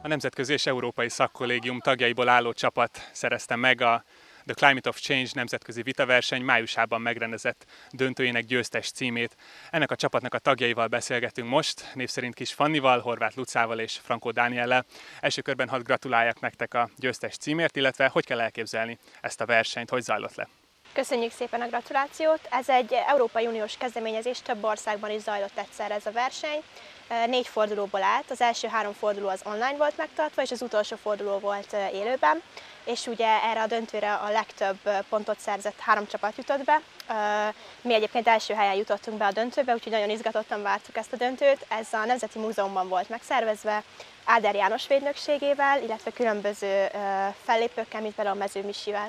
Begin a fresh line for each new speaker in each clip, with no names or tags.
A nemzetközi és európai szakkollégium tagjaiból álló csapat szerezte meg a The Climate of Change nemzetközi vitaverseny májusában megrendezett döntőjének győztes címét. Ennek a csapatnak a tagjaival beszélgetünk most, név szerint Kis Fannival, Horváth Lucával és Frankó Dániellel. Első körben hadd gratuláljak nektek a győztes címért, illetve hogy kell elképzelni ezt a versenyt, hogy zajlott le?
Köszönjük szépen a gratulációt! Ez egy Európai Uniós kezdeményezés, több országban is zajlott egyszerre ez a verseny. 4 fordulóból állt, az első 3 forduló az online volt megtartva, és az utolsó forduló volt élőben. És ugye erre a döntőre a legtöbb pontot szerzett 3 csapat jutott be. Mi egyébként első helyen jutottunk be a döntőbe, úgyhogy nagyon izgatottan vártuk ezt a döntőt. Ez a Nemzeti Múzeumban volt megszervezve, Áder János védnökségével, illetve különböző fellépőkkel, mint például a Mező Misivel.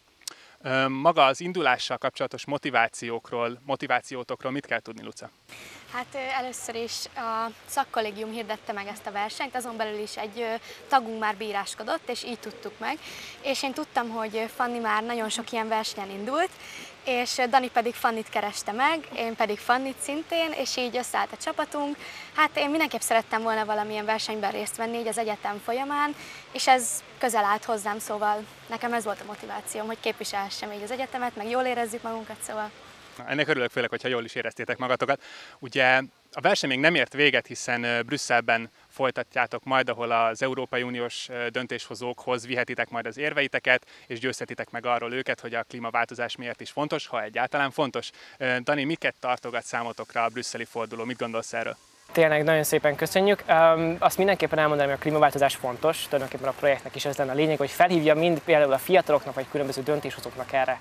Maga az indulással kapcsolatos motivációtokról mit kell tudni, Luca?
Hát először is a szakkollégium hirdette meg ezt a versenyt, azon belül is egy tagunk már bíráskodott, és így tudtuk meg. És én tudtam, hogy Fanni már nagyon sok ilyen versenyen indult, és Dani pedig Fannit kereste meg, én pedig Fannit szintén, és így összeállt a csapatunk. Hát én mindenképp szerettem volna valamilyen versenyben részt venni így az egyetem folyamán, és ez közel állt hozzám, szóval nekem ez volt a motivációm, hogy képviselhessem így az egyetemet, meg jól érezzük magunkat, szóval.
Ennek örülök, főleg, hogyha jól is éreztétek magatokat. Ugye a verseny még nem ért véget, hiszen Brüsszelben folytatjátok majd, ahol az Európai Uniós döntéshozókhoz vihetitek majd az érveiteket, és győzhetitek meg arról őket, hogy a klímaváltozás miért is fontos, ha egyáltalán fontos. Dani, miket tartogat számotokra a brüsszeli forduló? Mit gondolsz erről?
Tényleg nagyon szépen köszönjük. Azt mindenképpen elmondanám, hogy a klímaváltozás fontos, tulajdonképpen a projektnek is ez lenne a lényeg, hogy felhívja mind például a fiataloknak, vagy különböző döntéshozóknak erre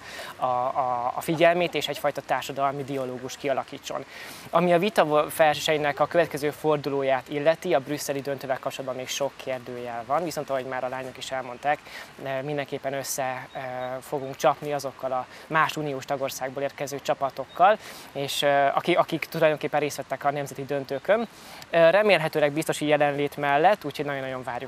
a figyelmét, és egyfajta társadalmi dialógus kialakítson. Ami a vita versenynek a következő fordulóját illeti, a brüsszeli döntővel kapcsolatban még sok kérdőjel van, viszont ahogy már a lányok is elmondták, mindenképpen össze fogunk csapni azokkal a más uniós tagországból érkező csapatokkal, és akik tulajdonképpen részt vettek a nemzeti döntőkön. Remélhetőleg biztosi jelenlét mellett, úgyhogy nagyon-nagyon várjuk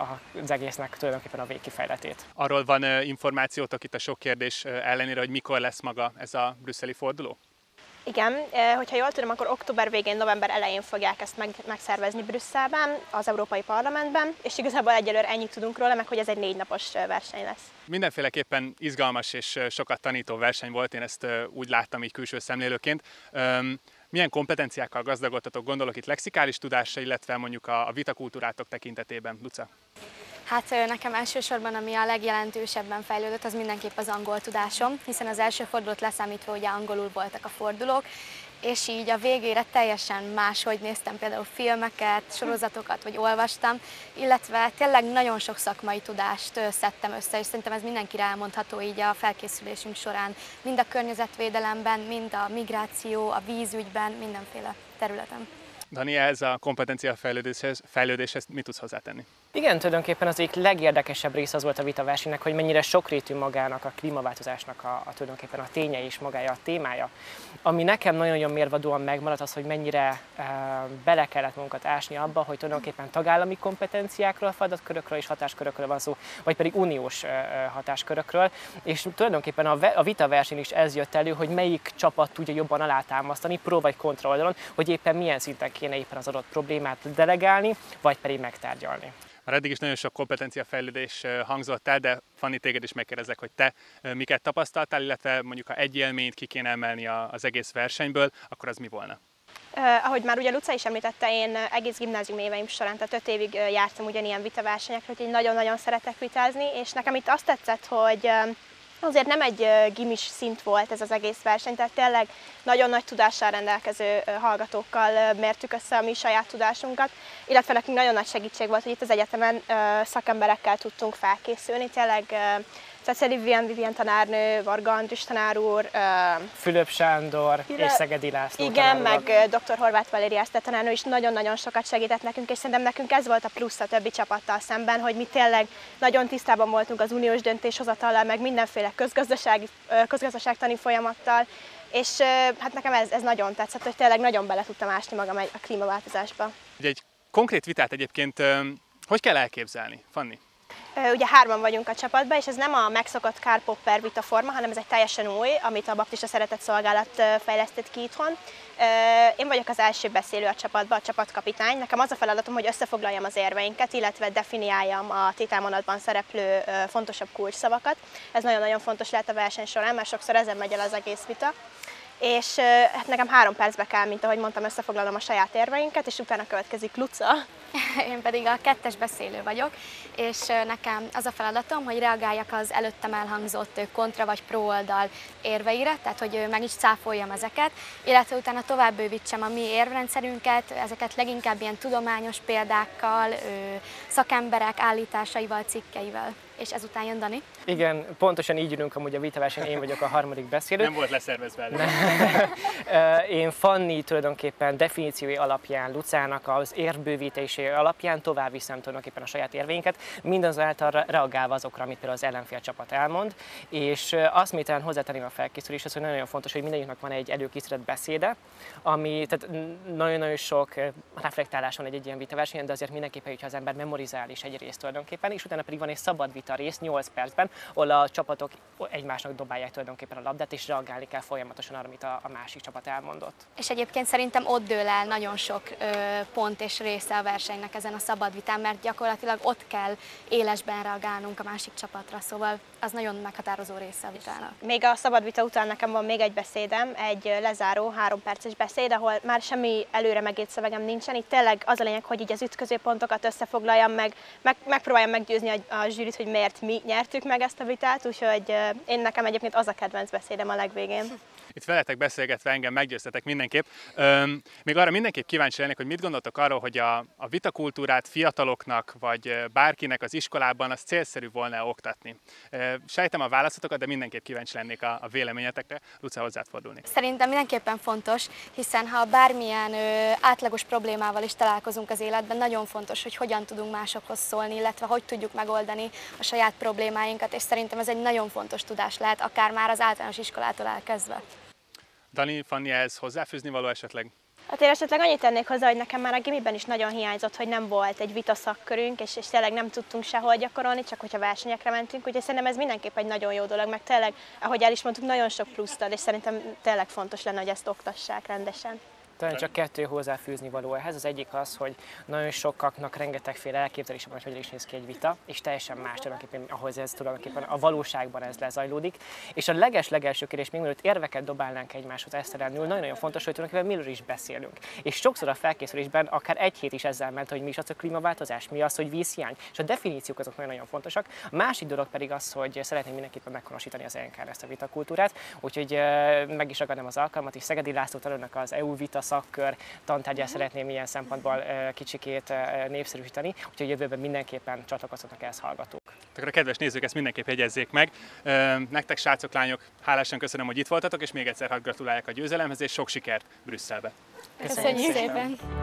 az egésznek tulajdonképpen a végkifejletét.
Arról van információtok itt a sok kérdés ellenére, hogy mikor lesz maga ez a brüsszeli forduló?
Igen, hogyha jól tudom, akkor október végén, november elején fogják ezt megszervezni Brüsszelben, az Európai Parlamentben, és igazából egyelőre ennyit tudunk róla, meg hogy ez egy 4 napos verseny lesz.
Mindenféleképpen izgalmas és sokat tanító verseny volt, én ezt úgy láttam így külső szemlélőként. Milyen kompetenciákkal gazdagodtatok, gondolok itt lexikális tudásra, illetve mondjuk a vitakultúrátok tekintetében, Luca?
Hát nekem elsősorban, ami a legjelentősebben fejlődött, az mindenképp az angol tudásom, hiszen az első fordulót leszámítva ugye angolul voltak a fordulók, és így a végére teljesen máshogy néztem például filmeket, sorozatokat, vagy olvastam, illetve tényleg nagyon sok szakmai tudást szedtem össze, és szerintem ez mindenkire elmondható így a felkészülésünk során, mind a környezetvédelemben, mind a migráció, a vízügyben, mindenféle területen.
Dani, ez a kompetencia fejlődéshez mit tudsz hozzátenni?
Igen, tulajdonképpen az egyik legérdekesebb része az volt a vitaversenynek, hogy mennyire sokrétű magának a klímaváltozásnak tulajdonképpen a ténye és magája a témája. Ami nekem nagyon-nagyon mérvadóan megmaradt az, hogy mennyire bele kellett magunkat ásni abba, hogy tulajdonképpen tagállami kompetenciákról, feladatkörökről és hatáskörökről van szó, vagy pedig uniós hatáskörökről, és tulajdonképpen a vitaverseny is ez jött elő, hogy melyik csapat tudja jobban alátámasztani, pro vagy kontra oldalon, hogy éppen milyen szinten kéne éppen az adott problémát delegálni, vagy pedig megtárgyalni.
Már eddig is nagyon sok kompetenciafejlődés hangzott el, de Fanni, téged is megkérdezek, hogy te miket tapasztaltál, illetve mondjuk ha egy élményt ki kéne emelni az egész versenyből, akkor az mi volna?
Ahogy már ugye Luca is említette, én egész gimnázium éveim során, tehát 5 évig jártam ugyanilyen vitaversenyekre, úgyhogy nagyon-nagyon szeretek vitázni, és nekem itt azt tetszett, hogy azért nem egy gimis szint volt ez az egész verseny, tehát tényleg nagyon nagy tudással rendelkező hallgatókkal mértük össze a mi saját tudásunkat, illetve nekünk nagyon nagy segítség volt, hogy itt az egyetemen szakemberekkel tudtunk felkészülni, tényleg Cecily Vivian tanárnő, Varga Andris tanár úr,
Fülöp Sándor és Szegedi László.
Igen, meg dr. Horváth Valéria tanárnő is nagyon-nagyon sokat segített nekünk, és szerintem nekünk ez volt a plusz a többi csapattal szemben, hogy mi tényleg nagyon tisztában voltunk az uniós döntéshozatallal, meg mindenféle közgazdaságtani folyamattal, és hát nekem ez nagyon tetszett, hogy tényleg nagyon bele tudtam ásni magam a klímaváltozásba.
Egy konkrét vitát egyébként hogy kell elképzelni, Fanni?
Ugye 3-an vagyunk a csapatban, és ez nem a megszokott Karl Popper vitaforma, hanem ez egy teljesen új, amit a Baptista Szeretett Szolgálat fejlesztett ki itthon. Én vagyok az első beszélő a csapatban, a csapatkapitány. Nekem az a feladatom, hogy összefoglaljam az érveinket, illetve definiáljam a tételmondatban szereplő fontosabb kulcsszavakat. Ez nagyon-nagyon fontos lehet a verseny során, mert sokszor ezen megy el az egész vita. És hát nekem 3 percbe kell, mint ahogy mondtam, összefoglalom a saját érveinket, és utána következik Luca.
Én pedig a 2-es beszélő vagyok, és nekem az a feladatom, hogy reagáljak az előttem elhangzott kontra vagy pro oldal érveire, tehát hogy meg is cáfoljam ezeket, illetve utána tovább bővítsem a mi érvrendszerünket, ezeket leginkább ilyen tudományos példákkal, szakemberek állításaival, cikkeivel. És ezután jön Dani.
Igen, pontosan így ülünk amúgy a vitaversenyen, én vagyok a harmadik beszélő.
Nem volt leszervezve.
Én Fanni tulajdonképpen definíciói alapján, Lucának az érvbővítési alapján tovább viszem tulajdonképpen a saját érveinket, mindazáltal reagálva azokra, amit például az ellenfél csapat elmond. És azt még talán hozzátenném a felkészüléshez, hogy nagyon fontos, hogy mindegyiknek van egy előkészített beszéde, ami tehát nagyon-nagyon sok reflektálás van egy ilyen vitaversenyen, de azért mindenképpen, hogyha az ember memorizál is egy részt tulajdonképpen, és utána pedig van egy szabad vita rész 8 percben, ahol a csapatok egymásnak dobálják tulajdonképpen a labdát, és reagálni kell folyamatosan arra, amit a másik csapat elmondott.
És egyébként szerintem ott dől el nagyon sok pont és része a versenynek ezen a szabad vitán, mert gyakorlatilag ott kell élesben reagálnunk a másik csapatra, szóval az nagyon meghatározó része a vitának.
Még a szabad vita után nekem van még egy beszédem, egy lezáró 3 perces beszéd, ahol már semmi előre megírt szövegem nincsen. Itt tényleg az a lényeg, hogy így az ütköző pontokat összefoglaljam, megpróbáljam meggyőzni a zsűrit, hogy miért mi nyertük meg ezt a vitát, úgyhogy nekem egyébként az a kedvenc beszédem a legvégén.
Itt veletek beszélgetve engem meggyőztetek mindenképp. Még arra mindenképp kíváncsi lennék, hogy mit gondoltok arról, hogy a vitakultúrát fiataloknak, vagy bárkinek az iskolában az célszerű volna oktatni. Sejtem a válaszotokat, de mindenképp kíváncsi lennék a véleményetekre. Luca, hozzád fordulnék.
Szerintem mindenképpen fontos, hiszen ha bármilyen átlagos problémával is találkozunk az életben, nagyon fontos, hogy hogyan tudunk másokhoz szólni, illetve hogy tudjuk megoldani a saját problémáinkat, és szerintem ez egy nagyon fontos tudás lehet, akár már az általános iskolától elkezdve.
Dani, Fanni, ehhez hozzáfűzni való esetleg?
Hát én esetleg annyit tennék hozzá, hogy nekem már a gimiben is nagyon hiányzott, hogy nem volt egy vita szakkörünk, és tényleg nem tudtunk sehol gyakorolni, csak hogyha versenyekre mentünk, úgyhogy szerintem ez mindenképp egy nagyon jó dolog, meg tényleg, ahogy el is mondtuk, nagyon sok pluszt ad, és szerintem tényleg fontos lenne, hogy ezt oktassák rendesen.
Talán csak 2 hozzáfűzni való ehhez. Az egyik az, hogy nagyon sokaknak rengetegféle elképzelése van, hogy is néz ki egy vita, és teljesen más tulajdonképpen, ahhoz ez tulajdonképpen a valóságban ez lezajlódik. És a legelső kérdés, még mielőtt érveket dobálnánk egymáshoz esztelenül, nagyon-nagyon fontos, hogy tulajdonképpen miről is beszélünk. És sokszor a felkészülésben akár egy hét is ezzel ment, hogy mi is az a klímaváltozás, mi az, hogy vízhiány, és a definíciók azok nagyon fontosak. A másik dolog pedig az, hogy szeretném mindenképpen meghonosítani az ENK-n ezt a vitakultúrát, úgyhogy meg is ragadom az alkalmat, és Szegedi László tanulnak az EU vita szakkör tantárgyát szeretném ilyen szempontból kicsikét népszerűsíteni, úgyhogy jövőben mindenképpen csatlakozhatnak ehhez hallgatók.
Akkor a kedves nézők ezt mindenképp jegyezzék meg. Nektek, srácok, lányok, hálásan köszönöm, hogy itt voltatok, és még egyszer hadd gratuláljak a győzelemhez, és sok sikert Brüsszelbe.
Köszönjük szépen!